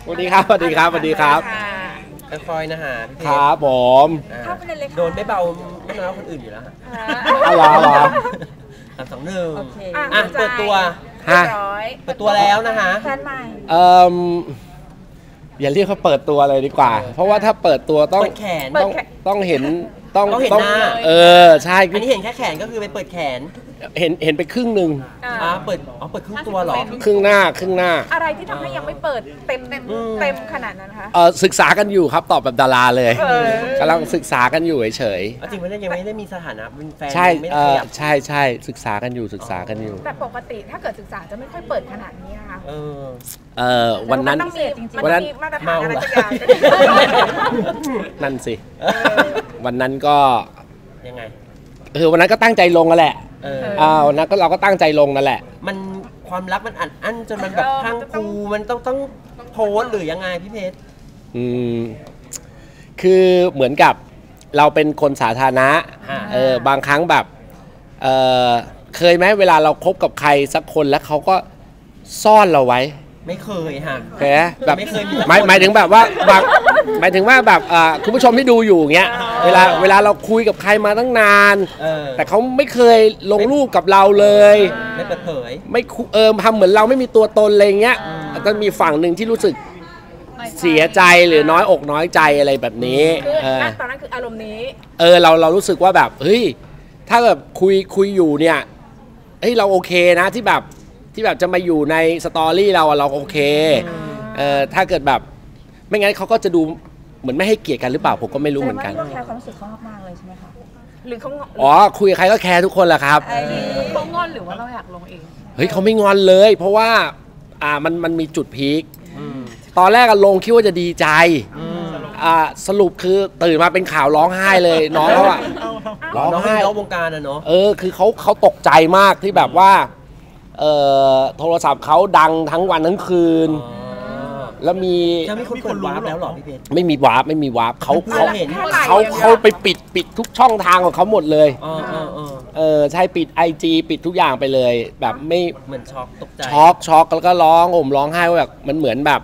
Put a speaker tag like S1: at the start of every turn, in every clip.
S1: สวัสดีครับสวัสดีครับสวัสดีครับ
S2: คอยนะฮะ
S1: ครับผม
S2: โดนไม่เบาไม่น้อยคนอื่นอยู่แล้ว
S1: อะไร
S2: 3-2-1อ่ะเปิดตัวเปิดตัวแล้วนะคะ
S3: แฟนใหม่
S1: อย่าเรียกเขาเปิดตัวเลยดีกว่าเพราะว่าถ้าเปิดตัวต้องต้องเห็น
S2: ต้องเห็นหน้า
S1: ใช่
S2: อันนี้เห็นแค่แขนก็คือไปเปิดแขน
S1: เห็นไปครึ่งหนึ่ง
S2: เปิดครึ่งตัวหรอ
S1: ครึ่งหน้า
S3: อะไรที่ทำให้ยังไม่เปิดเต็มขนาดนั้นคะ
S1: ศึกษากันอยู่ครับตอบแบบดาราเลยกำลังศึกษากันอยู่เฉย
S2: จริงๆยังไม่ได้มีสถานะเป็นแฟน
S1: ใช่ใช่ศึกษากันอยู่
S3: แต่ปกติถ้าเกิดศึกษาจะไม่ค่อยเปิดขนาดนี้นะคะ
S1: วันนั้น
S3: วันนั้นมาตรฐานอะไรสักอย่าง
S1: นั่นสิวันนั้นก็
S2: ยังไง
S1: วันนั้นก็ตั้งใจลงนั่นแหละวันนั้นก็เราก็ตั้งใจลงนั่นแหละ
S2: มันความรักมันอัดอั้นจนมันแบบพังคูมันต้องโพสหรือยังไงพี่เพชร
S1: คือเหมือนกับเราเป็นคนสาธารณะบางครั้งแบบเคยไหมเวลาเราคบกับใครสักคนแล้วเขาก็ซ่อนเราไว้
S2: ไม่เคยฮะ
S1: เคยแบบหมายถึงแบบว่าหมายถึงว่าแบบคุณผู้ชมที่ดูอยู่เงี้ยเวลาเราคุยกับใครมาตั้งนานแต่เขาไม่เคยลงรูปกับเราเลย
S2: ไม่เปิดเผย
S1: ไม่ทำเหมือนเราไม่มีตัวตนอะไรเงี้ยก็มีฝั่งหนึ่งที่รู้สึกเสียใจหรือน้อยอกน้อยใจอะไรแบบนี้
S3: ตอนนั้นคืออารมณ์นี้
S1: เรารู้สึกว่าแบบเฮ้ยถ้าแบบคุยอยู่เนี่ยเฮ้ยเราโอเคนะที่แบบจะมาอยู่ในสตอรี่เราโอเคถ้าเกิดแบบไม่งั้นเขาก็จะดูเหมือนไม่ให้เกียรติกันหรือเปล่าผมก็ไม่รู้เหมือนกัน
S3: แคร์ความรู้สึกเขามากๆเลยใช่ไหมคะหรือเขา
S1: คุยกับใครก็แคร์ทุกคนแหละครับ
S3: เขางอนหรือว่าเราอยากลงเอง
S1: เฮ้ยเขาไม่งอนเลยเพราะว่ามันมีจุดพีคตอนแรกลงคิดว่าจะดีใจสรุปคือตื่นมาเป็นข่าวร้องไห้เลยน้องเขา
S2: ร้องไห้น้องวงการเนาะ
S1: คือเขาตกใจมากที่แบบว่าโทรศัพท์เขาดังทั้งวันทั้งคืนแล้วมี
S2: คนวาร์ปแล้วหรอพี่เพชร
S1: ไม่มีวาร์ปเขาไปปิดทุกช่องทางของเขาหมดเลยใช่ปิด IG ปิดทุกอย่างไปเลยแบบไม่
S2: เหมือนช็อกตกใจ
S1: ช็อกแล้วก็ร้องไห้ว่าแบบมันเหมือนแบบ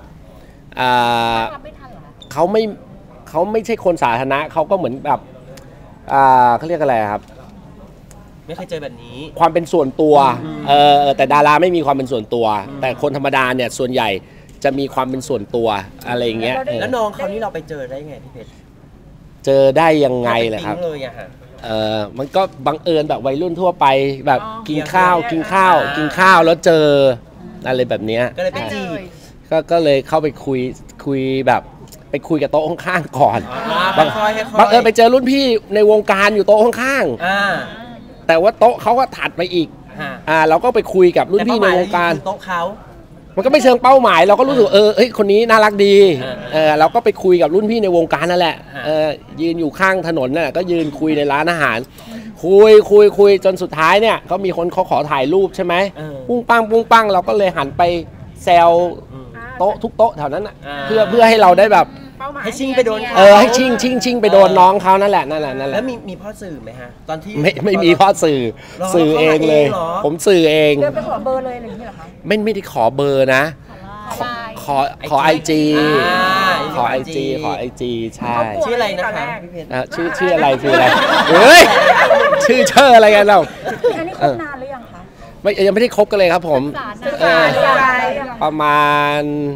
S1: เขาไม่ใช่คนสาธารณะเขาก็เหมือนแบบเขาเรียกอะไรครับ
S2: ไม่เคยเจอแบบนี้
S1: ความเป็นส่วนตัวแต่ดาราไม่มีความเป็นส่วนตัวแต่คนธรรมดาเนี่ยส่วนใหญ่จะมีความเป็นส่วนตัวอะไรอย่างเงี้ย
S2: แล้วน้องเขานี่เราไปเจอได้ไงพี่เพชร
S1: เจอได้ยังไงเลยครับมันก็บังเอิญแบบวัยรุ่นทั่วไปแบบกินข้าวแล้วเจออะไรแบบเนี้ย
S2: ก็เลยไปจีบ
S1: ก็เลยเข้าไปคุยแบบไปคุยกับโต๊ะข้างๆก่อนบังเอิญไปเจอรุ่นพี่ในวงการอยู่โต๊ะข้างๆแต่ว่าโต๊ะเขาก็ถัดไปอีกเราก็ไปคุยกับรุ่นพี่ในวงการ
S2: โต๊ะเขา
S1: มันก็ไม่เชิงเป้าหมายเราก็รู้สึกเฮ้ยคนนี้น่ารักดีเราก็ไปคุยกับรุ่นพี่ในวงการนั่นแหละยืนอยู่ข้างถนนน่ะก็ยืนคุยในร้านอาหารคุยจนสุดท้ายเนี่ยเขามีคนเขาขอถ่ายรูปใช่ไหมปุ้งปังเราก็เลยหันไปแซวโต๊ะทุกโต๊ะแถวนั้นน่ะเพื่อให้เราได้แบบ
S2: ให้ชิงไปโดน
S1: ให้ชิงไปโดนน้องเขานั่นแหละ
S2: แล้วมีพ่อสื่อไหมฮะตอนที่
S1: ไม่มีพ่อสื่อเองเลยผมสื่อเอง
S3: เดินไปขอเบอร์เลยอย่างนี้เหรอคะ
S1: ไม่ได้ขอเบอร์นะขอ IG ขอ IG ใช่
S2: ชื่ออะไรนะคะ
S1: ชื่ออะไรเฮ้ยชื่ออะไรกันเรา
S3: อันนี้คบนานหรือยังคะ
S1: ยังไม่ได้คบกันเลยครับผมประมาณ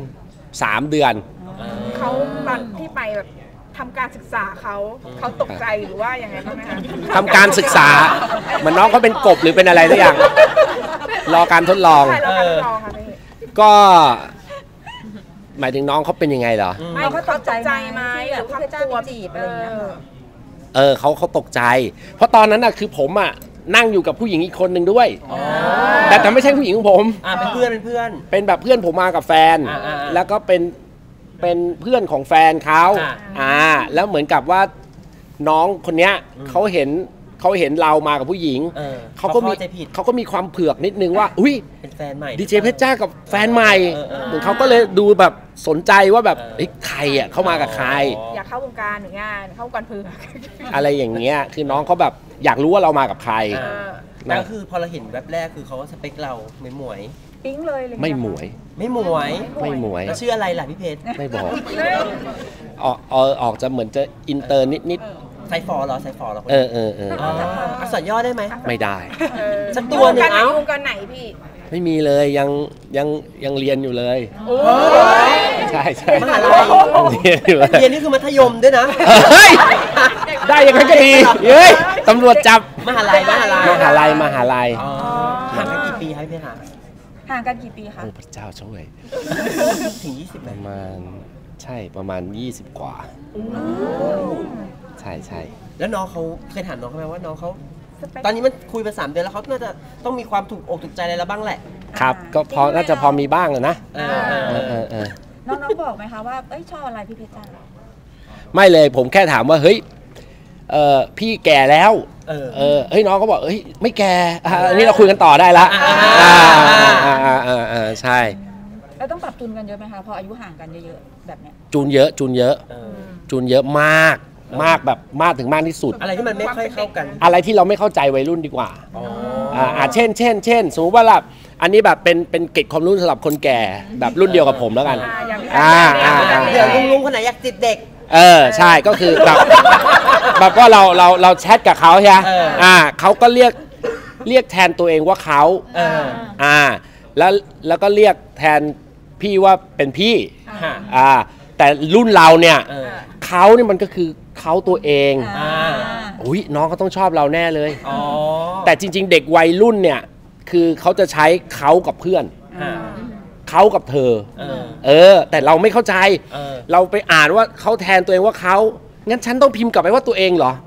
S1: 3 เดือน
S3: เขาตอนที่ไปแบบทำการศึกษาเขาตกใจหรือว่ายังไงบ้างไหมคะ
S1: ทำการศึกษาเหมือนน้องเขาเป็นกบหรือเป็นอะไรสักอย่างรอการทดลองก็หมายถึงน้องเขาเป็นยังไงเหรอ
S3: เขาตกใจไหมหรือเขากลัวจีบอะไรอย่างเงี้ย
S1: เขาตกใจเพราะตอนนั้นน่ะคือผมนั่งอยู่กับผู้หญิงอีกคนหนึ่งด้วยแต่ไม่ใช่ผู้หญิงของผม
S2: เป็นเพื่อน
S1: เป็นแบบเพื่อนผมมากับแฟนแล้วก็เป็นเพื่อนของแฟนเขาแล้วเหมือนกับว่าน้องคนเนี้ยเขาเห็นเรามากับผู้หญิงเขาก็มีความเผือกนิดนึงว่าอุ้ย
S2: เป็นแฟนใหม่
S1: ดีเจเพชรจ้ากับแฟนใหม่เหมือนเขาก็เลยดูแบบสนใจว่าแบบใครเข้ามากับใคร
S3: อยากเข้าวงการหรืองานเข้าวงการเผือก
S1: อะไรอย่างเงี้ยคือน้องเขาแบบอยากรู้ว่าเรามากับใคร
S2: นั่นคือพอเราเห็นแวบแรกคือเขาสเปคเราหมวย
S3: ปิ๊งเลย
S1: ไม่หมวย
S2: ไม่หมวย
S1: ไม่หมวย
S2: แล้วชื่ออะไรล่ะพี่เพชร
S1: ไม่บอกออกจะเหมือนจะอินเตอร์นิด
S2: ไซฟอร์เหรอไซฟอร์เหรอ
S1: เออ
S2: อักษรย่อได้ไหม
S1: ไม่ได้
S2: สักตัวหนึ่ง
S3: วงการไหนพี่
S1: ไม่มีเลยยังเรียนอยู่เลยใช่
S2: มหาลัย
S1: เรียนอยู่เลย
S2: เรียนนี่คือมัธยมด้วยนะ
S1: เฮ้ยได้ยังไงก็ดีเฮ้ยตำรวจจับ
S2: มหาลัยห่างกันกี่ปีครับพี่เพชร
S3: ห่างกันกี่ปีคะ
S1: โอ้พระเจ้าช่วย
S2: ถึง20
S1: ประมาณ20กว่าใช่
S2: แล้วน้องเขาเคยถามน้องเขาไหมว่าน้องเขาตอนนี้มันคุยไป3 เดือนแล้วเขาน่าจะต้องมีความถูกอกถูกใจอะไรแล้วบ้างแหละ
S1: ครับก็น่าจะพอมีบ้างนะ
S3: น้องบอกไหมคะว่าชอบอะไรพี่เพชรจ้า
S1: ไม่เลยผมแค่ถามว่าเฮ้ยพี่แก่แล้วเฮ้ยน้องก็บอกเฮ้ยไม่แก่อันนี้เราคุยกันต่อได้ละใช่
S3: แล้วต้องปรับจูนกันเยอะไหมคะพออายุห่างกันเยอะๆแบบเนี้ย
S1: จูนเยอะมากแบบมากถึงมากที่สุด
S2: อะไรที่มันไม่ค่อยเข้ากัน
S1: อะไรที่เราไม่เข้าใจวัยรุ่นดีกว่าเช่นสมมติว่าแบบอันนี้แบบเป็นเกร็ดความรู้สำหรับคนแก่แบบรุ่นเดียวกับผมแล้วกัน
S2: เดี๋ยวลุงคนไหนอยากติดเด็ก
S1: ใช่ก็คือแบบว่าเราแชทกับเขาใช่ไหมเขาก็เรียกแทนตัวเองว่าเขาแล้วก็เรียกแทนพี่ว่าเป็นพี่แต่รุ่นเราเนี่ยเขาเนี่ยมันก็คือเขาตัวเองอุ้ยน้องเขาต้องชอบเราแน่เลยแต่จริงๆเด็กวัยรุ่นเนี่ยคือเขาจะใช้เขากับเพื่อนเขากับเธอแต่เราไม่เข้าใจเราไปอ่านว่าเขาแทนตัวเองว่าเขางั้นฉันต้องพิมพ์กลับไปว่าตัวเองเหรอ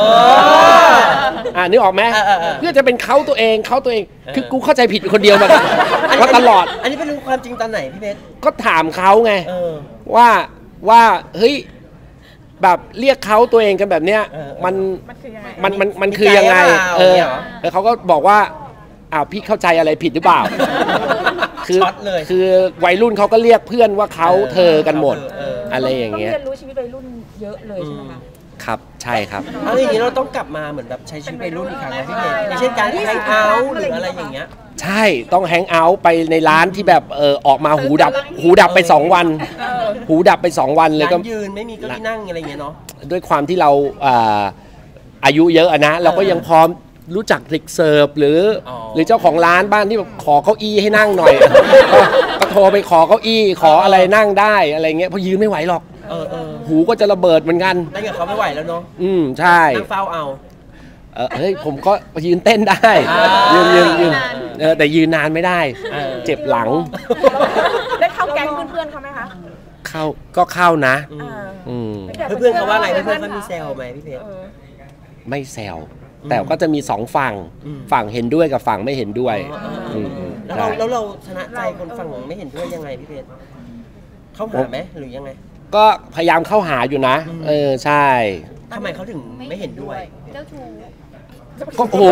S1: นึกออกไหมเพื่อจะเป็นเขาตัวเองคือกูเข้าใจผิดคนเดียวมาตลอด
S2: อันนี้เป็นรู้ความจริงตอนไหนพี่เพชร
S1: ก็ถามเขาไงว่าเฮ้ยแบบเรียกเขาตัวเองกันแบบเนี้ยมันคือยังไงแล้วเขาก็บอกว่าพี่เข้าใจอะไรผิดหรือเปล่าคือวัยรุ่นเขาก็เรียกเพื่อนว่าเขาเธอกันหมดอะไรอย่างเงี้ย
S3: ต้องเรียนรู้ชีวิตวัยรุ่นเยอะเลยใช่ไหมคะ
S1: ครับใช่ครับ
S2: อะไรอย่างนี้เราต้องกลับมาเหมือนแบบใช้ชีวิตวัยรุ่นอีกครั้งนะพี่เพชรอย่างเช่นการแฮงเอาท์หรืออะไรอย่างเงี้ย
S1: ใช่ต้องแฮงเอาท์ไปในร้านที่แบบออกมาหูดับไป2 วันหูดับไป2 วันเลยก็
S2: ยืนไม่มีเก้าอี้นั่งอะไรอย่างเงี้ยเนาะ
S1: ด้วยความที่เราอายุเยอะนะเราก็ยังพร้อมรู้จักเด็กเสิร์ฟหรือเจ้าของร้านบ้านที่แบบขอเก้าอี้ให้นั่งหน่อยก็โทรไปขอเก้าอี้ขออะไรนั่งได้อะไรเงี้ยเพราะยืนไม่ไหวหรอกหูก็จะระเบิดเหมือนกัน
S2: ได้กับเขาไม่ไหวแล้วเนาะ
S1: ใช่
S2: นั่งเฝ้าเอา
S1: เฮ้ยผมก็ยืนเต้นได้ยืนแต่ยืนนานไม่ได้เจ็บหลัง
S3: ได้เข้าแก๊งเพื่อนเขาไหมคะ
S1: เข้านะ
S2: เพื่อนเขาว่าไงเพื่อนเขามีแซวไหมพี่เพชร
S1: ไม่แซวแต่ก็จะมี2 ฝั่งเห็นด้วยกับฝั่งไม่เห็นด้วย
S2: แล้วเราชนะใจคนฝั่งไม่เห็นด้วยยังไงพี่เพชรเข้าหาไหมหรือยังไง
S1: ก็พยายามเข้าหาอยู่นะใช่
S2: ทำไมเขาถึงไม่เห็นด้วยเจ้าชู้
S1: ก็โอ้โห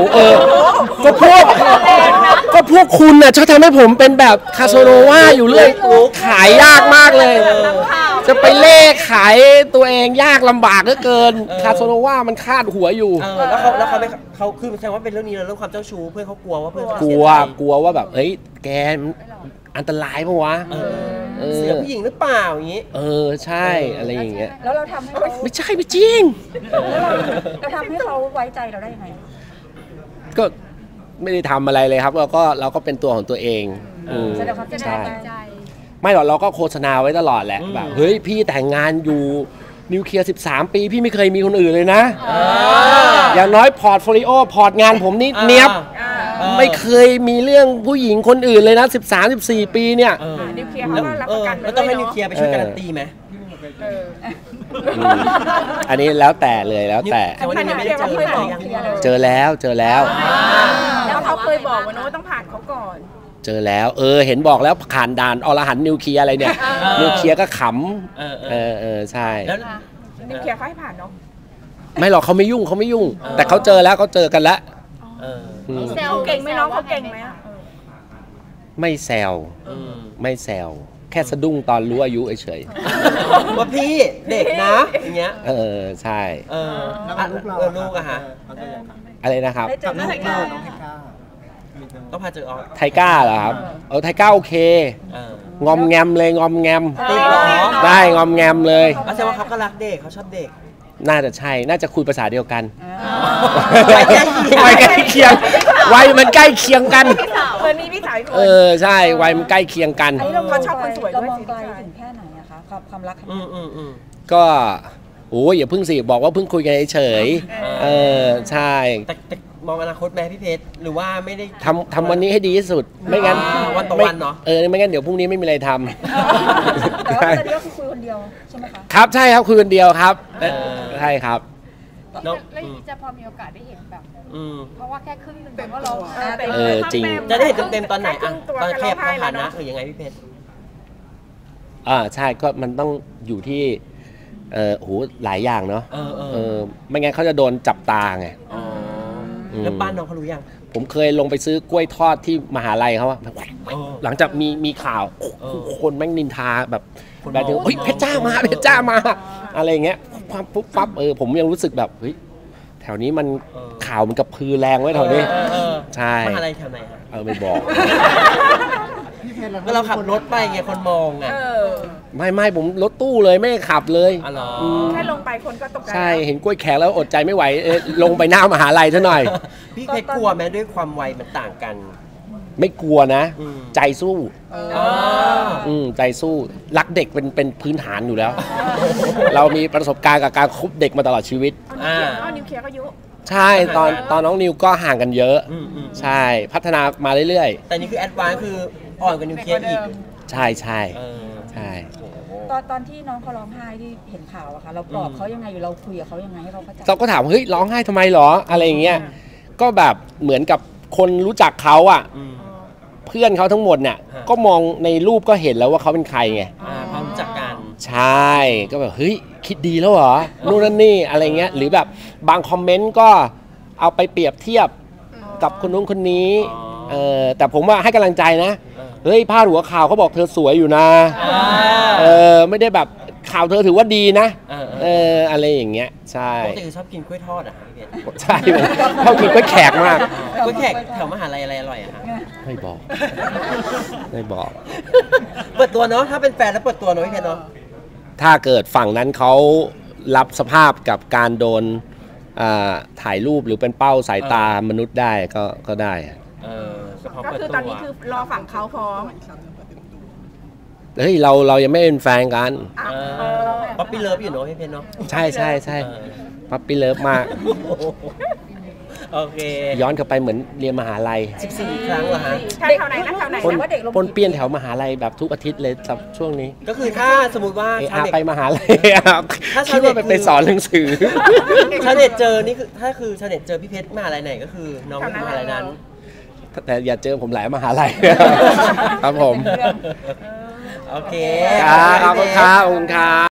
S1: ก็พวกคุณน่ะชอบทำให้ผมเป็นแบบคาโซโนวาอยู่เรื่อยขายยากมากเลยจะไปเล่ขายตัวเองยากลำบากเหลือเกินคาโซโนวามันคาดหัวอยู่
S2: แล้วเขาคือแสดงว่าเป็นเรื่องนี้เรื่องความเจ้าชู้เพื่อนเขากลัวว่าเพื่อน
S1: กลัวว่าแบบเฮ้ยแกอันตรายปะวะ
S2: เสียผู้หญิงหรือเปล่าอย่างงี้
S1: ใช่อะไรอย่างเงี้ย
S3: แล้วเราทำให้เขา
S1: ไม่ใช่ไม่จริง
S3: เราทำให้เขาไว้ใจเราได้ยังไง
S1: ก็ไม่ได้ทำอะไรเลยครับเราก็เป็นตัวของตัวเอง
S3: ใช่
S1: ไม่หรอกเราก็โฆษณาไว้ตลอดแหละแบบเฮ้ยพี่แต่งงานอยู่นิวเคลียร์13 ปีพี่ไม่เคยมีคนอื่นเลยนะอย่างน้อยพอร์ตโฟลิโอพอร์ตงานผมนี่เนียบไม่เคยมีเรื่องผู้หญิงคนอื่นเลยนะ13-14 ปีเนี่ย
S3: นิวเคลียร์เขารับประกัน
S2: แล้วต้องให้นิวเคลียร์ไปช่วยการันตีไหม
S1: อันนี้แล้วแต่เลยแล้วแต่เจอแล้ว
S3: แล้วเขาเคยบอกว่าต้องผ่านเขาก่อน
S1: เจอแล้วเห็นบอกแล้วผ่านด่านอรหันต์นิวเคลียร์อะไรเนี่ยนิวเคลียร์ก็ขำใช่
S3: แล้วนิวเคลียร์เขาให้ผ่านเนาะ
S1: ไม่หรอกเขาไม่ยุ่งแต่เขาเจอแล้วเขาเจอกันแล้ว
S3: แซวเก่งไหมน้องเขาเก่งไหม
S1: ไม่แซวแค่สะดุ้งตอนรู้อายุเฉย
S2: ว่าพี่เด็กนะอย่างเงี้ย
S1: ใช่
S2: ลูกอะฮะ
S1: อะไรนะครับ
S2: ต้องพาเจอออส
S1: ไทก้าเหรอครับไทก้าโอเค
S2: เออง
S1: อมแงมเลยงอมแงม
S2: ติดเหรอ
S1: ได้งอมแงมเลย
S2: แสดงว่าเขาก็รักเด็กเขาชอบเด็ก
S1: น่าจะใช่น่าจะคุยภาษาเดียวกัน
S2: วัยใกล้เคียง
S1: วัยใกล้เคียงวัยมันใกล้เคียงกัน
S3: เหมือนมีพี่สาวอีกคน
S1: ใช่วัยมันใกล้เคียงกัน
S4: อันนี้เรา
S3: เขาชอบคนสวยด้วย
S4: เรามองไกลถึงแค่ไหนอะคะความรักครั้ง
S2: อื
S4: นี้
S2: ม
S1: ก็โอ้ยอย่าเพิ่งสิบอกว่าเพิ่งคุยกันเฉยใช่
S2: แต่มองอนาคตไหมพี่เพชรหรือว่าไม่ได้
S1: ทำวันนี้ให้ดีที่สุดไม่งั้น
S2: วันต่อวันเนาะ
S1: ไม่งั้นเดี๋ยวพรุ่งนี้ไม่มีอะไรทำ
S4: แต่ว่าตอนนี้ก็คือคุยคนเดียวใช่ไหมคะ
S1: ครับใช่ครับคุยคนเดียวครับใช่ครับ
S2: แล้ว
S5: แล้วอย่างนี้จะพอมีโอกาสได้เห็นแบบ
S2: อืม
S5: เพราะว่าแค่ครึ่งหนึ่งก็ร้องไห้
S1: จริง
S2: จะได้เห็นเต็มๆตอนไหน
S3: ครึ่
S2: อ่ะ
S3: งตัว
S2: ตอน
S3: ก็
S2: แค
S3: ร้อบ งไห้
S2: ส
S3: แล้
S2: ถาว นะ
S3: เนาะ
S2: หรือยังไงพี่เพชร
S1: ใช่ก็มันต้องอยู่ที่โหหลายอย่างเนาะ
S2: เออ
S1: ไม่งั้นเขาจะโดนจับตาไง
S2: อ๋อแล้วบ้านน้องเขารู้ยัง
S1: ผมเคยลงไปซื้อกล้วยทอดที่มหาลัยเขาอะ
S2: เออ
S1: หลังจากมีข่าว
S2: เออ
S1: คนแม่งนินทาแบบ
S2: คน
S1: แบบนึง
S2: มอง
S1: เฮ้ยเพชรจ้ามาเพชรจ้ามาอะไรอย่างเงี้ยความปุ๊บปั๊บผมยังรู้สึกแบบเฮ้ยแถวนี้มันข่าวมันกระพือแรงไว้แถวนี้
S2: เออ
S1: ใช่
S2: มหาลัยแถวไหนฮะ
S1: ไม่บอก
S2: ก็เราขับรถไปไงคนมองอ่ะ
S1: ไม่ผมรถตู้เลยไม่ได้ขับเลย
S2: อ๋อเหรอ
S3: แค่ลงไปคนก็ตกใจ
S1: ใช่เห็นกล้วยแขกแล้วอดใจไม่ไหวลงไปหน้ามหาลัยซะหน่อย
S2: พี่เพชรกลัวไหมด้วยความวัยมันต่างกัน
S1: ไม่กลัวนะ
S2: อืม
S1: ใจสู้
S2: อ๋อ
S1: ใจสู้รักเด็กเป็นพื้นฐานอยู่แล้ว เรามีประสบการณ์กับการคบเด็กมาตลอดชีวิต
S3: นิวเคลียร์ก็อายุ
S1: ใช่ตอนน้องนิวก็ห่างกันเยอะ
S2: อืม
S1: ใช่พัฒนามาเรื่อย
S2: แต่นี่คือแอดวานซ์คืออ่อนกว่านิวเคลียร์อีก
S1: ๆ ใช่ใช่
S2: เออ
S1: ใช่
S4: ตอนที่น้องเขาร้องไห้ที่เห็นข่าวอะค่ะเราปลอบเขายังไงอยู่เราคุยกับเขายังไงให้เขาเข้าใจ
S1: เราก็ถามเฮ้ยร้องไห้ทำไมหรออะไรอย่างเงี้ยก็แบบเหมือนกับคนรู้จักเขาอ่ะ
S2: อืม
S1: เพื่อนเขาทั้งหมดเนี่ย
S2: ฮะ
S1: ก็มองในรูปก็เห็นแล้วว่าเขาเป็นใครไง
S2: พอรู้จักกัน
S1: ใช่ก็แบบเฮ้ยคิดดีแล้วเหรอนู่นนั่นนี่อะไรเงี้ยหรือแบบบางคอมเมนต์ก็เอาไปเปรียบเทียบกับคนนู้นคนนี้
S2: อ๋อ
S1: แต่ผมว่าให้กำลังใจนะ เฮ้ยพาดหัวข่าวเขาบอกเธอสวยอยู่นะ ไม่ได้แบบข่าวเธอถือว่าดีนะ อะไรอย่างเงี้ยใช่
S2: ปกติคือชอบกินกล้วยทอดอ่ะพี่เพชร
S1: ใช่ผมชอบกินกล้วยแขกมาก
S2: กล้วยแขกแถวมหาลัยอะไรอร่อยอะฮะ
S1: ไม่บอกไม่บอก
S2: เปิดตัวเนาะถ้าเป็นแฟนแล้วเปิดตัวเนาะพี่เพชรเนาะ
S1: ถ้าเกิดฝั่งนั้นเขารับสภาพกับการโดนถ่ายรูปหรือเป็นเป้าสายตามนุษย์ได้ก็ได้
S2: เฉพาะ
S3: ก็
S2: เปิด
S3: คือ
S2: ตัว
S3: ตอนนี้คือรอฝั่งเขาพร้อม
S1: เฮ้ยเรายังไม่เป็นแฟนกัน
S2: ป๊อปปี้เลิฟอยู่เนาะพี่เพชรเนาะ
S1: ใช่ปั๊ปปี้เลิฟมาก
S2: โอเค
S1: ย้อนกลับไปเหมือนเรียนมหาลัย
S2: 14 ครั้งเหรอฮะ
S3: แถวไหนนะแถวไหน
S1: ปน
S3: นะ
S4: ว่าเด็กลง
S1: ปนเปี้ยนแถวมหาลัยแบบทุกอาทิตย์เลยครับช่วงนี้
S2: ก็คือถ้าสมมติว่าชาวเน็ต
S1: ไปมหาลัย
S2: ถ้า
S1: คิดว่าไปสอนหนังสือ
S2: ชาวเน็ตเจอนี่คือถ้าคือชาวเน็ตเจอพี่เพชรมหาลัยไหนก็คือน้องมหาลัยนั้น
S1: แต่อย่าเจอผมหลายมหาลัย ครับผม
S2: โอเค
S1: ครับขอบคุณครับ